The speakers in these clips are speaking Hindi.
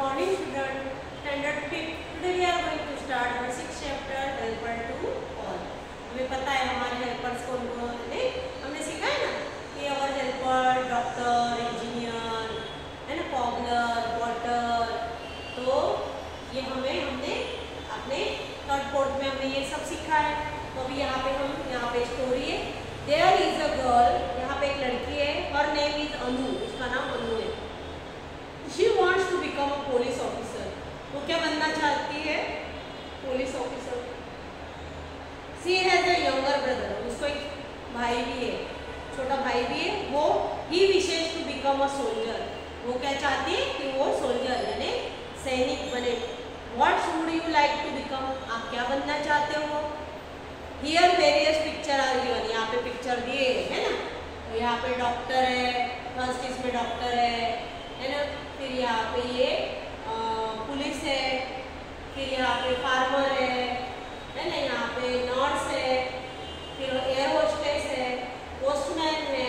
morning student, standard 5. Today we are going to start our 6th chapter helper to all. हमें पता है हमारे हेल्पर्स कौन कौन है, हमने सीखा है ना कि और हेल्पर डॉक्टर, इंजीनियर है ना, कॉबलर, वॉटर। तो ये हमने अपने थर्ड फोर्थ में हमने ये सब सीखा है। तो अभी यहाँ पे स्टोरी है। देयर इज अ गर्ल, यहाँ पे एक लड़की है, हर नेम इज अनु, उसका नाम अनु है। She wants to become a police officer, वो क्या बनना चाहती है? Police officer. She has a younger brother, उसको एक भाई भी है, छोटा भाई भी है। वो he wishes to become a soldier, वो क्या चाहती है कि वो सोल्जर यानी सैनिक बने। What would you like to become, आप क्या बनना चाहते हो? Here various picture are given, यहाँ पे पिक्चर दिए है ना। तो यहाँ पे डॉक्टर है, फर्स्ट इसमें डॉक्टर है ना। फिर यहाँ पे ये पुलिस है, फिर यहाँ पे फार्मर है ना, यहाँ पे नर्स है, फिर एयर होस्टेस है, पोस्टमैन है,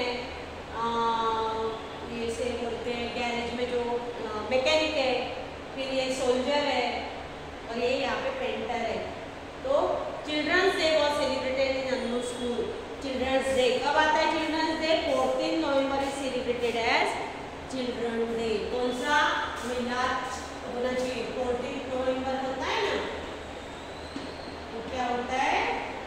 ये से बोलते हैं गैरेज में जो मैकेनिक है, फिर ये सोल्जर है और ये यहाँ पे पेंटर है। तो children's day was celebrated in Anu school. Children's day कब आता है? Children's day 14 November is celebrated as children day. कौन सा महीना होना चाहिए? 14 नवंबर होता है ना। तो क्या होता है?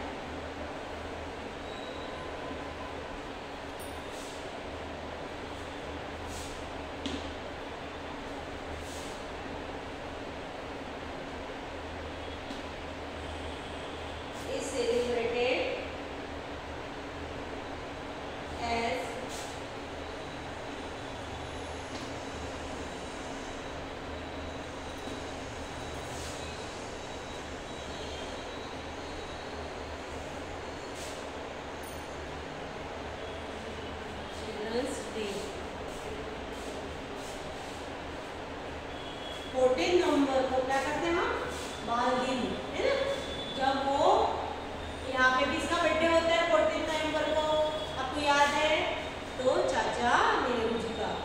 नवंबर को क्या करते हैं हम? बाल दिन है ना। जब वो यहाँ पे भी इसका बर्थडे होता है 14 नवंबर को, आपको याद है? तो चाचा नेहरू जी का।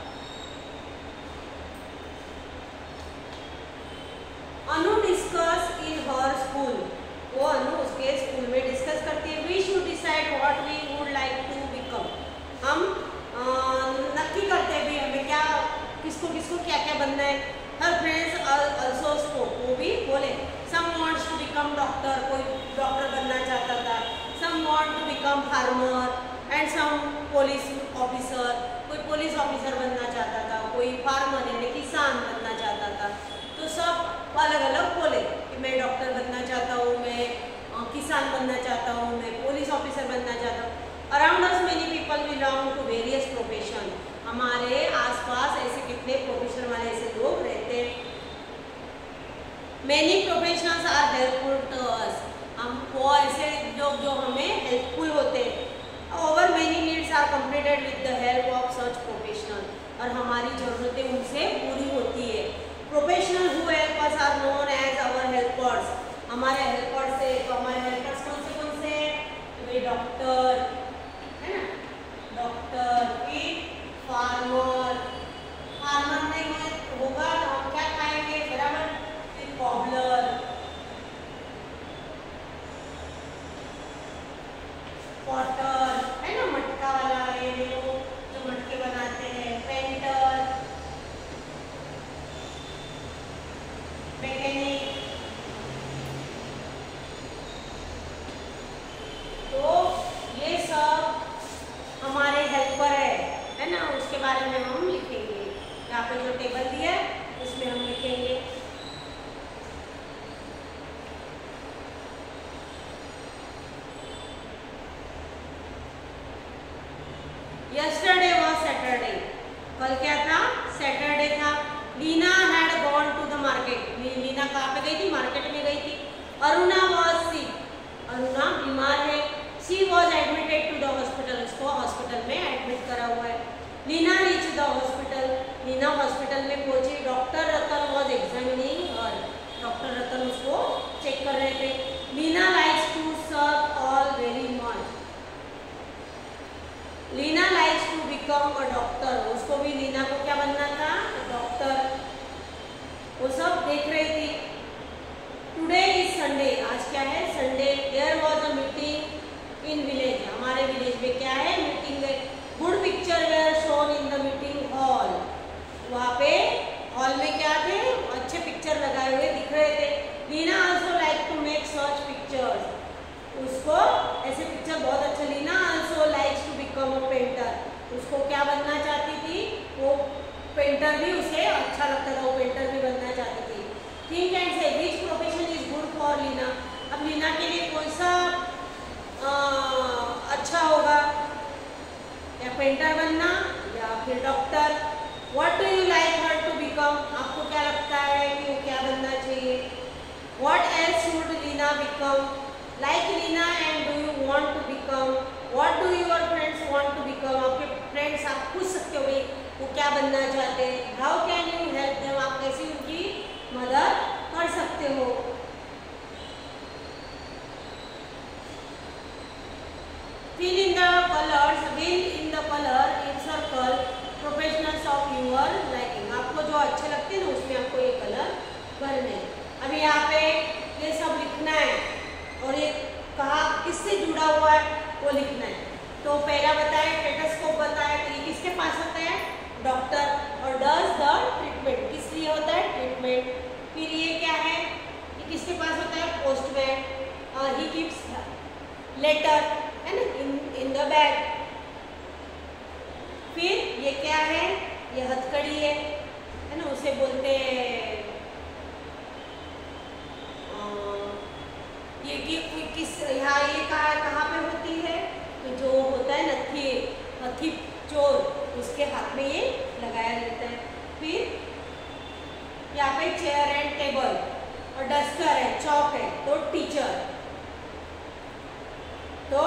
अनु डिस्कस इन हर स्कूल, वो अनु उसके स्कूल में डिस्कस करती है। We should decide what we would like to become, हम नक्की करते हैं भी हमें क्या, किसको किसको क्या क्या बनना है। हर फ्रेंड्स ऑल्सो स्पोक, वो भी बोले। Some wants to become doctor, कोई डॉक्टर बनना चाहता था। Some want to become farmer and some police officer, कोई पुलिस ऑफिसर बनना चाहता था, कोई फार्मर यानी किसान बनना चाहता था। तो सब अलग अलग बोले कि मैं डॉक्टर बनना चाहता हूँ, मैं किसान बनना चाहता हूँ, मैं पुलिस ऑफिसर बनना चाहता हूँ। Around us many people belong to various profession, हमारे आसपास ऐसे कितने प्रोफेशन वाले ऐसे लोग रहते हैं। Many professionals are helpful to us, हमको ऐसे लोग जो हमें हेल्पफुल होते हैं। Our many needs are completed with the help of such professional, और हमारी ज़रूरतें उनसे पूरी होती है। Professional who help us are known as our helpers, हमारे हेल्पर्स से। तो हमारे हेल्पर्स कौन से तो डॉक्टर है ना, डॉक्टर, फिर फार्मर, फार्मर नहीं होगा तो हम क्या खाएंगे? बराबर। फिर कॉबलर, पॉटर है ना, मटका वाला, ये देखो जो मटके बनाते हैं। Painter, mechanic. तो ये सब हमारे हेल्पर है ना, उसके बारे में हम लिखेंगे। यहाँ पे जो टेबल दिया है उसमें हम लिखेंगे। यस्टरडे वाज सैटरडे, कल क्या था? सैटरडे था। Leena had gone to the market, Leena कहाँ पे गई थी? मार्केट में गई थी। अरुणा वाज सिक, अरुणा बीमार है। She was admitted to the hospital, उसको हॉस्पिटल में एडमिट करा हुआ है। Leena reach the hospital, Leena hospital में पहुंची। Doctor Ratan was examining her, doctor Ratan उसको चेक कर रहे थे। Leena likes to serve all very much, Leena likes to become a doctor, उसको भी लीना को क्या बनना था? डॉक्टर। देख रही थी। टुडे इज संडे, आज क्या है? Sunday. There was a meeting in village, हमारे विलेज में क्या है? मीटिंग है। Good picture were shown in the meeting hall, वहाँ पे हॉल में क्या थे? अच्छे पिक्चर लगाए हुए दिख रहे थे। Leena also like to make such pictures, उसको ऐसे पिक्चर बहुत अच्छा। Leena also likes to become a painter, उसको क्या बनना चाहती थी? वो पेंटर भी उसे अच्छा लगता था, वो पेंटर भी बनना चाहती थी। Think and say which profession is good for Leena, अब लीना के लिए कौन सा अच्छा होगा? या पेंटर बनना या फिर doctor. What do you like her to become, आपको क्या लगता है कि वो क्या बनना चाहिए? What else should Leena become, like Leena and do you want to become, what do your friends want to become, आपके फ्रेंड्स आप पूछ सकते हो भाई वो क्या बनना चाहते हैं। How can you help them, आप कैसे उनकी मदद कर सकते हो। Fill in the colours, fill in the colour in circle professionals of your liking, आपको जो अच्छे लगते हैं ना उसमें आपको ये कलर भरने। अभी यहाँ पे ये सब लिखना है और ये कहा किससे जुड़ा हुआ है वो लिखना है। तो पहला बताया स्टेथोस्कोप बताया, तो ये किसके पास होता है? डॉक्टर। और डज द ट्रीटमेंट, किस लिए होता है? ट्रीटमेंट। फिर ये क्या है? ये किसके पास होता है? पोस्टमैन। ही कीप्स लेटर, है ना, इन द बैग। फिर ये क्या है? ये हथकड़ी है ना, उसे बोलते हैं ये किस, यहाँ ये कहाँ पे होती है? तो जो होता है ना हथी चोर, उसके हाथ में ये लगाया रहता है। फिर यहाँ पे चेयर एंड टेबल और डस्टर है, चौक है, तो टीचर। तो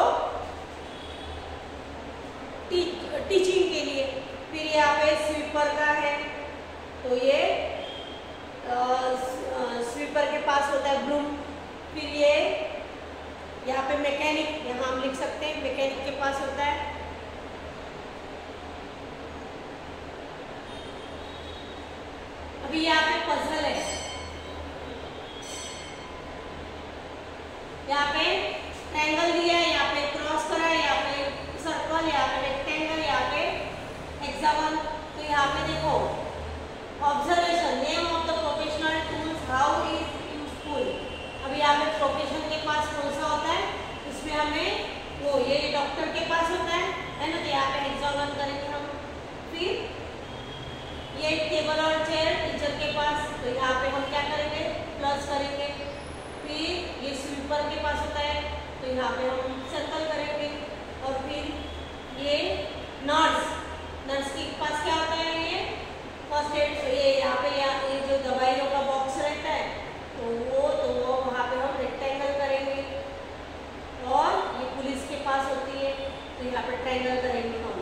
टीचिंग के लिए। फिर यहाँ पे स्वीपर का है, तो ये स्वीपर के पास होता है ब्रूम। फिर ये यहाँ पे मैकेनिक, यहाँ हम लिख सकते हैं मैकेनिक के पास होता है। अभी यहाँ पे पजल है, यहाँ पे ट्रायंगल दिया है, यहाँ पे क्रॉस करा है, यहाँ पे सर्कल, यहाँ पे रेक्टेंगल, यहाँ पे हेक्सागन। तो यहाँ पे देखो observation, name of the professional tools, how is useful. अभी यहाँ पे प्रोफेशन के पास कौन सा होता है? इसमें हमें वो ये डॉक्टर के पास होता है ना, तो यहाँ पे हेक्सागन करेंगे हम। फिर ये टेबल और चेयर टीचर के पास, तो यहाँ पे हम क्या करेंगे? प्लस करेंगे। फिर ये स्वीपर के पास होता है, तो यहाँ पे हम सर्कल करेंगे। और फिर ये नर्स, नर्स के पास क्या होता है? ये फर्स्ट एड, ये यहाँ पे ये जो दवाइयों का बॉक्स रहता है, तो वो वहाँ पे हम रेक्टेंगल करेंगे। और ये पुलिस के पास होती है, तो यहाँ पे ट्रायंगल करेंगे हम।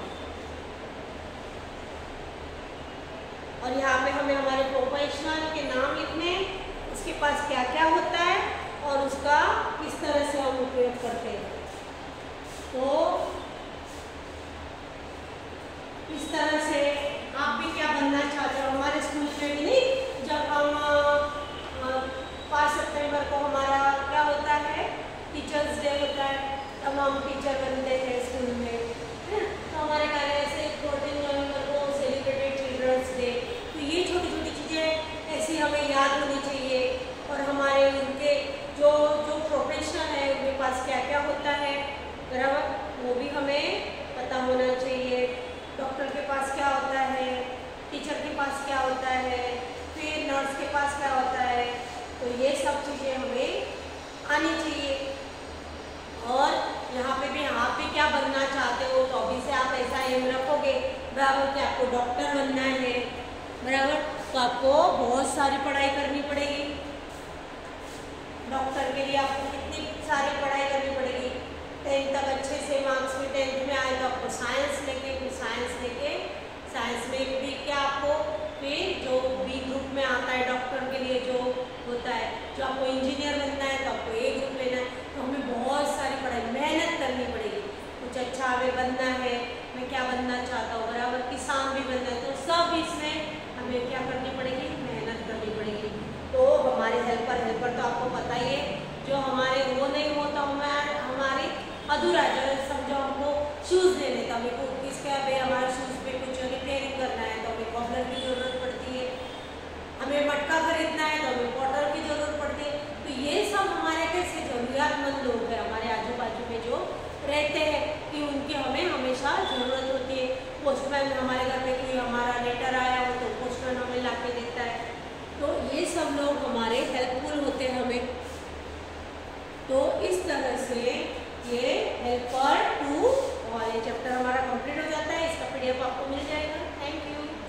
और यहाँ पे हमें हमारे प्रोफेशनल के नाम लिखने हैं, उसके पास क्या क्या होता है और उसका किस तरह से हम उपयोग करते हैं। तो इस तरह से आप भी क्या बनना चाहते हो? हमारे स्कूल में भी नहीं, जब हम 5 सितंबर को हमारा क्या होता है? टीचर्स डे होता है, तब हम टीचर बनते थे स्कूल में। तो हमारे कार्य ऐसे 14 नवंबर को सेलिब्रेटेड चिल्ड्रंस डे। तो ये छोटी छोटी चीज़ें ऐसी हमें याद होनी चाहिए। और हमारे उनके जो प्रोफेशनल है उनके पास क्या क्या होता है, बराबर, वो भी हमें पता होना चाहिए। डॉक्टर के पास क्या होता है, टीचर के पास क्या होता है, फिर नर्स के पास क्या होता है। तो ये सब चीज़ें हमें आनी चाहिए। और यहाँ पे भी आप भी क्या बनना चाहते हो? तो अभी से आप ऐसा एम रखोगे, बराबर, कि आपको डॉक्टर बनना है, बराबर, तो आपको बहुत सारी पढ़ाई करनी पड़ेगी। डॉक्टर के लिए आपको कितनी सारी पढ़ाई करनी पड़ेगी? 10th तक अच्छे से मार्क्स में 10th में आए तो आपको साइंस लेके, फिर साइंस में भी क्या आपको, फिर जो बी ग्रुप में आता है डॉक्टर के लिए जो होता है, जो आपको इंजीनियर बनना है तो आपको ए ग्रुप लेना है। तो हमें बहुत सारी पढ़ाई, मेहनत करनी पड़ेगी। कुछ अच्छा हमें बनना है, मैं क्या बनना चाहता हूँ, बराबर, किसान भी बनना है, तो सब इसमें हमें क्या करनी पड़ेगी? मेहनत करनी पड़ेगी। तो हेल्पर तो आपको पता ही है, जो हमारे वो नहीं होता हमारे अधूरा, जो समझो हमको शूज़ लेने का, मेरे को किसका भाई हमारे शूज़ पे कुछ रिपेयरिंग करना है तो हमें कॉबलर की ज़रूरत पड़ती है, हमें मटका खरीदना है तो हमें पॉटर की ज़रूरत पड़ती है। तो ये सब हमारे कैसे ज़रूरियातमंद लोग हैं हमारे आजू बाजू में जो रहते हैं कि उनकी हमें हमेशा ज़रूरत होती है। पोस्टमैन, हमारे घर में कोई हमारा लेटर आया हो तो पोस्टमैन हमें ला के देता है। तो ये सब लोग हमारे हेल्पफुल होते हैं हमें। तो इस तरह से ये हेल्पर टू और ये चैप्टर हमारा कंप्लीट हो जाता है। इसका PDF आपको मिल जाएगा। Thank you.